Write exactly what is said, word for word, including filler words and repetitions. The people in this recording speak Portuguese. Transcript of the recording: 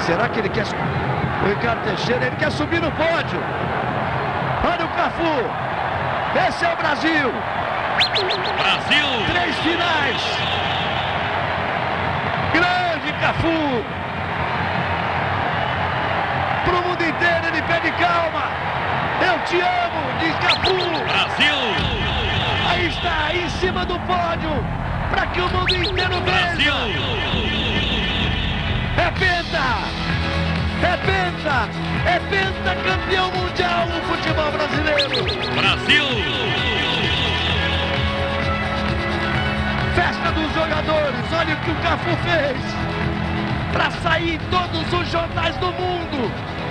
Será que ele quer... O Ricardo Teixeira, ele quer subir no pódio. Olha o Cafu. Esse é o Brasil. Brasil. Três finais. Grande Cafu. Pro mundo inteiro ele pede calma. Eu te amo, diz Cafu. Brasil. Aí está, em cima do pódio, para que o mundo inteiro veja. É penta, é penta, é penta campeão mundial no futebol brasileiro. Brasil. Festa dos jogadores, olha o que o Cafu fez para sair em todos os jornais do mundo.